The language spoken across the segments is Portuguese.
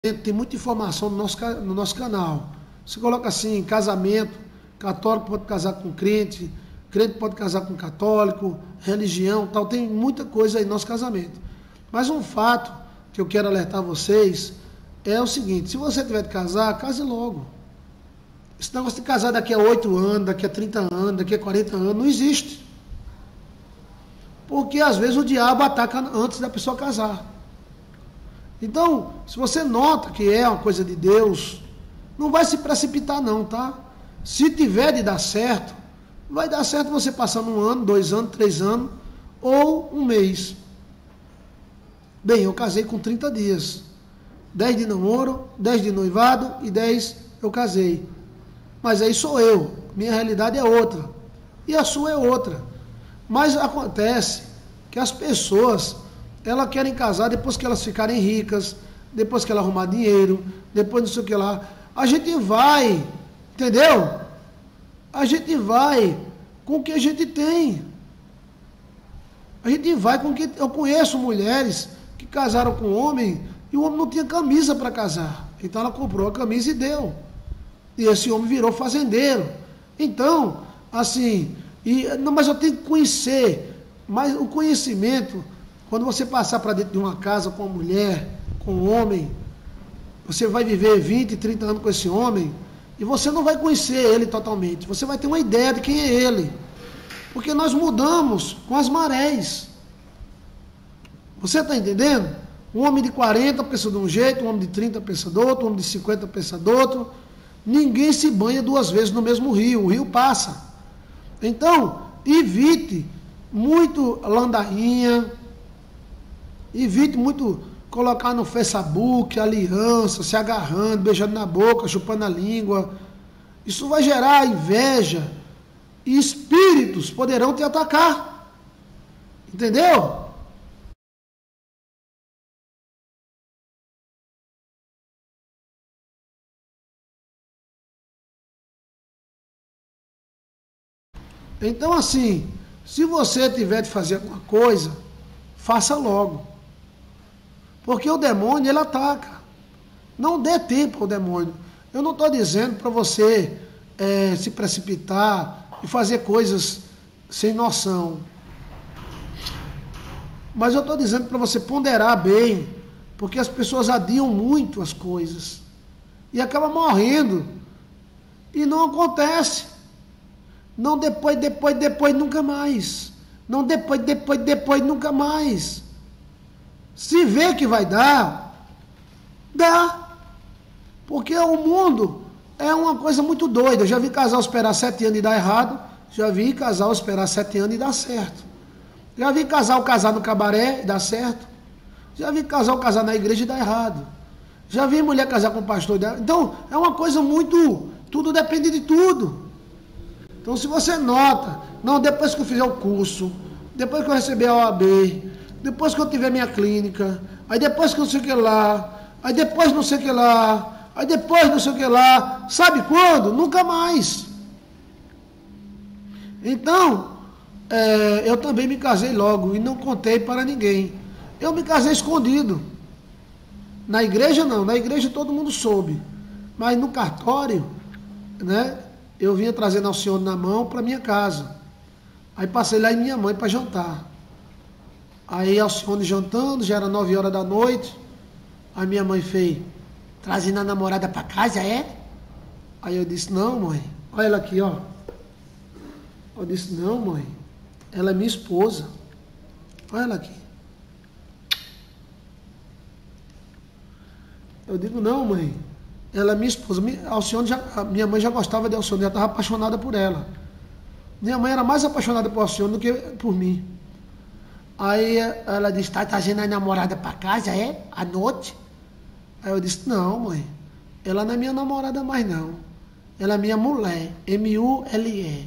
tem muita informação no nosso canal. Você coloca assim, casamento, católico pode casar com crente, crente pode casar com católico, religião, tal, tem muita coisa aí no nosso casamento. Mas um fato que eu quero alertar vocês é o seguinte: se você tiver de casar, case logo. Esse negócio de casar daqui a 8 anos, daqui a 30 anos, daqui a 40 anos, não existe. Porque às vezes o diabo ataca antes da pessoa casar. Então, se você nota que é uma coisa de Deus, não vai se precipitar não, tá? Se tiver de dar certo, vai dar certo você passando 1 ano, 2 anos, 3 anos, ou 1 mês. Bem, eu casei com 30 dias. 10 de namoro, 10 de noivado e 10 eu casei. Mas aí sou eu, minha realidade é outra. E a sua é outra. Mas acontece que as pessoas, elas querem casar depois que elas ficarem ricas, depois que ela arrumar dinheiro, depois não sei o que lá. A gente vai, entendeu? A gente vai com o que a gente tem. A gente vai com o que... Eu conheço mulheres que casaram com homem e o homem não tinha camisa para casar. Então ela comprou a camisa e deu. E esse homem virou fazendeiro. Então, assim, não, mas eu tenho que conhecer. Mas o conhecimento, quando você passar para dentro de uma casa com uma mulher, com um homem, você vai viver 20, 30 anos com esse homem e você não vai conhecer ele totalmente. Você vai ter uma ideia de quem é ele. Porque nós mudamos com as marés. Você está entendendo? Um homem de 40 pensa de um jeito, um homem de 30 pensa do outro, um homem de 50 pensa do outro. Ninguém se banha 2 vezes no mesmo rio, o rio passa. Então, evite muito landainha, evite muito colocar no Facebook aliança, se agarrando, beijando na boca, chupando a língua. Isso vai gerar inveja e espíritos poderão te atacar. Entendeu? Então, assim, se você tiver de fazer alguma coisa, faça logo. Porque o demônio, ele ataca. Não dê tempo ao demônio. Eu não estou dizendo para você se precipitar e fazer coisas sem noção. Mas eu estou dizendo para você ponderar bem, porque as pessoas adiam muito as coisas. E acabam morrendo. E não acontece. Não depois, nunca mais. Não depois, nunca mais. Se vê que vai dar, dá. Porque o mundo é uma coisa muito doida. Eu já vi casal esperar 7 anos e dar errado. Já vi casal esperar 7 anos e dar certo. Já vi casal casar no cabaré e dar certo. Já vi casal casar na igreja e dar errado. Já vi mulher casar com o pastor e dar... Então, é uma coisa muito... Tudo depende de tudo. Então, se você nota, não, depois que eu fizer o curso, depois que eu receber a OAB, depois que eu tiver minha clínica, aí depois que não sei o que lá, aí depois não sei o que lá, aí depois não sei o que lá, sabe quando? Nunca mais. Então, eu também me casei logo e não contei para ninguém. Eu me casei escondido. Na igreja não, na igreja todo mundo soube. Mas no cartório, né, eu vinha trazendo Alcione na mão para minha casa. Aí passei lá em minha mãe para jantar. Aí Alcione jantando, já era 9 horas da noite. Aí minha mãe fez, trazendo a namorada para casa, é? Aí eu disse, não, mãe. Olha ela aqui, ó. Eu disse, não, mãe. Ela é minha esposa. Olha ela aqui. Eu digo, não, mãe. Ela é minha esposa. Minha mãe já gostava de Alcione, já estava apaixonada por ela. Minha mãe era mais apaixonada por Alcione do que por mim. Aí ela disse, tá trazendo a namorada para casa, é? À noite? Aí eu disse, não, mãe. Ela não é minha namorada mais, não. Ela é minha mulher. M-U-L-E.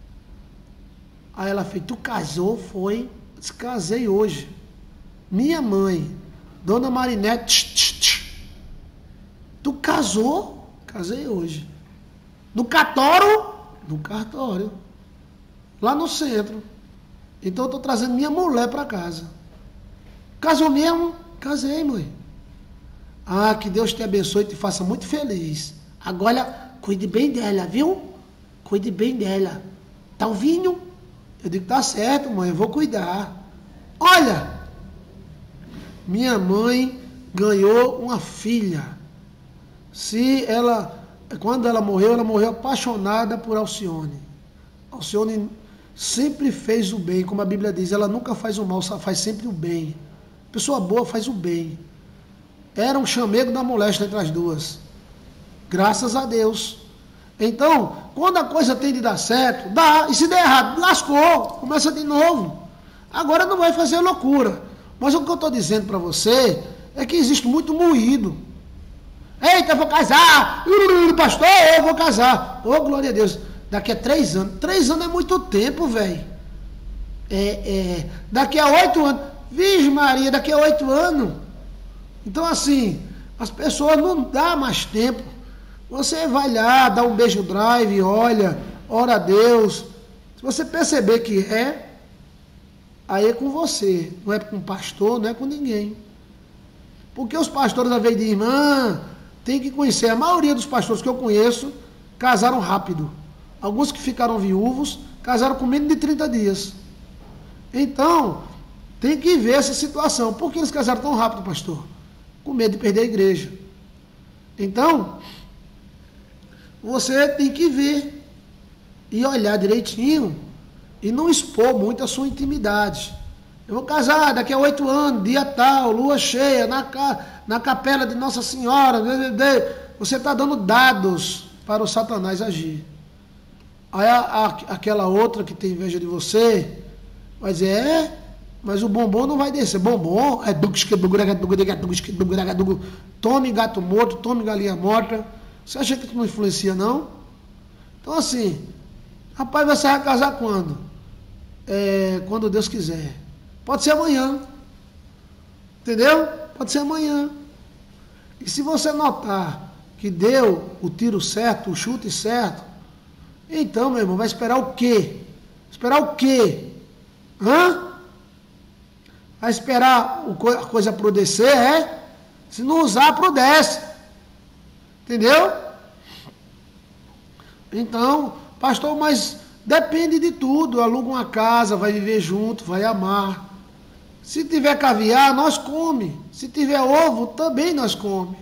Aí ela fez, tu casou? Foi? Eu disse, casei hoje. Minha mãe, Dona Marinete, tu casou? Casei hoje. No cartório? No cartório. Lá no centro. Então eu estou trazendo minha mulher para casa. Casou mesmo? Casei, mãe. Ah, que Deus te abençoe e te faça muito feliz. Agora, cuide bem dela, viu? Cuide bem dela. Tá ouvindo? Eu digo, tá certo, mãe, eu vou cuidar. Olha, minha mãe ganhou uma filha. Quando ela morreu apaixonada por Alcione. Alcione sempre fez o bem, como a Bíblia diz, ela nunca faz o mal, faz sempre o bem. Pessoa boa faz o bem. Era um chamego da moléstia entre as duas. Graças a Deus. Então, quando a coisa tem de dar certo, dá. E se der errado, lascou. Começa de novo. Agora não vai fazer loucura. Mas o que eu estou dizendo para você é que existe muito moído. Eita, eu vou casar. Pastor, eu vou casar. Oh, glória a Deus. Daqui a 3 anos. 3 anos é muito tempo, velho. Daqui a 8 anos. Virgem Maria, daqui a 8 anos. Então, assim, as pessoas não dão mais tempo. Você vai lá, dá um beijo drive, olha, ora a Deus. Se você perceber que aí é com você. Não é com o pastor, não é com ninguém. Porque os pastores, às vezes, de irmã, tem que conhecer. A maioria dos pastores que eu conheço casaram rápido. Alguns que ficaram viúvos, casaram com menos de 30 dias. Então, tem que ver essa situação. Por que eles casaram tão rápido, pastor? Com medo de perder a igreja. Então, você tem que ver e olhar direitinho e não expor muito a sua intimidade. Eu vou casar daqui a 8 anos, dia tal, lua cheia, na capela de Nossa Senhora. Você está dando dados para o Satanás agir. Aí aquela outra que tem inveja de você vai dizer, mas o bombom não vai descer. Bombom é tome gato morto, tome galinha morta. Você acha que isso não influencia, não? Então, assim, rapaz, você vai casar quando? Quando Deus quiser. Pode ser amanhã. Entendeu? Pode ser amanhã. E se você notar que deu o tiro certo, o chute certo, então, meu irmão, vai esperar o quê? Esperar o quê? Vai esperar a coisa apodrecer, Se não usar, apodrece. Entendeu? Então, pastor, mas depende de tudo. Aluga uma casa, vai viver junto, vai amar. Se tiver caviar, nós come. Se tiver ovo, também nós come.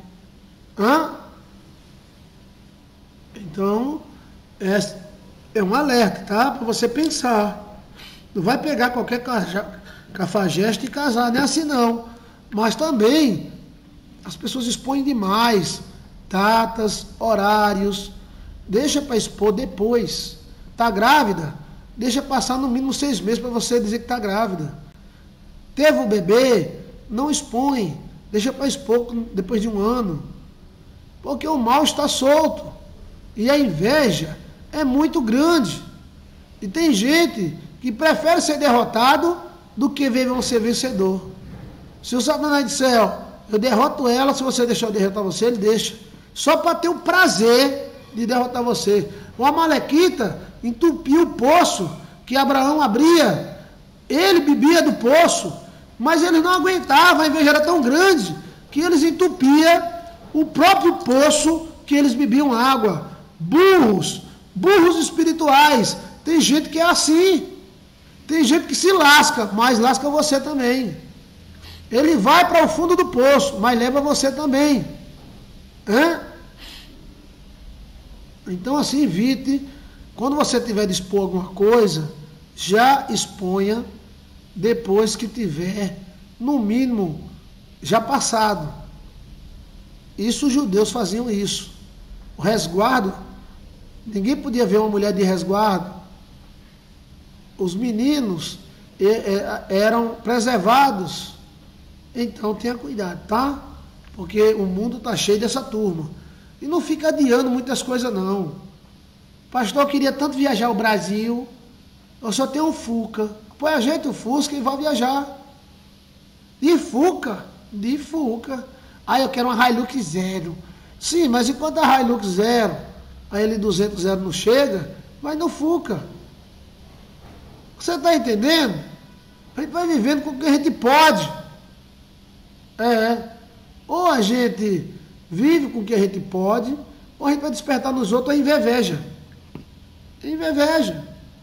Então, é um alerta, tá? Para você pensar. Não vai pegar qualquer cafajeste e casar, não é assim não. Mas também, as pessoas expõem demais. Datas, horários. Deixa para expor depois. Está grávida? Deixa passar no mínimo 6 meses para você dizer que está grávida. Teve o bebê? Não expõe. Deixa para expor depois de 1 ano. Porque o mal está solto. E a inveja é muito grande. E tem gente que prefere ser derrotado do que ver você vencedor. Se o Satanás disser, eu derroto ela, se você deixar eu derrotar você, ele deixa. Só para ter o prazer de derrotar você. O Amalequita entupiu o poço que Abraão abria. Ele bebia do poço, mas eles não aguentavam, a inveja era tão grande que eles entupiam o próprio poço que eles bebiam água. Burros espirituais. Tem gente que é assim. Tem gente que se lasca, mas lasca você também. Ele vai para o fundo do poço, mas leva você também. Então, assim, evite. Quando você tiver de expor alguma coisa, já exponha depois que tiver, no mínimo, já passado. Isso os judeus faziam isso. O resguardo, ninguém podia ver uma mulher de resguardo. Os meninos eram preservados. Então tenha cuidado, tá? Porque o mundo está cheio dessa turma. E não fica adiando muitas coisas, não. Pastor, eu queria tanto viajar ao Brasil. Eu só tenho um Fuca. Põe a gente o Fusca e vai viajar. De Fuca. Aí eu quero uma Hilux zero. Sim, mas enquanto a Hilux zero, a L200 zero não chega, vai no Fuca. Você está entendendo? A gente vai vivendo com o que a gente pode. Ou a gente vive com o que a gente pode, ou a gente vai despertar nos outros a inveja. Inveja.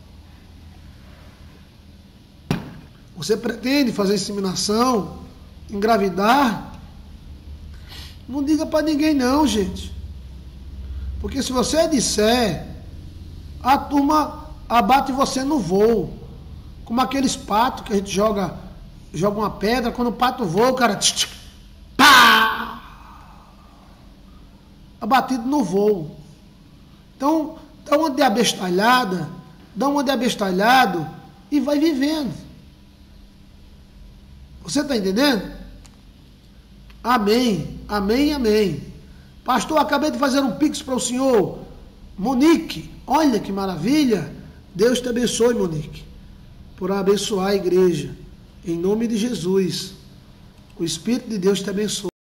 Você pretende fazer inseminação, engravidar? Não diga para ninguém não, gente. Porque se você disser, a turma abate você no voo. Como aqueles patos que a gente joga uma pedra, quando o pato voa, o cara pá! Abatido no voo. Então, dá uma de abestalhada, dá uma de abestalhado e vai vivendo. Você está entendendo? Amém, amém, amém. Pastor, acabei de fazer um pix para o senhor. Monique, olha que maravilha. Deus te abençoe, Monique, por abençoar a igreja. Em nome de Jesus. O Espírito de Deus te abençoe.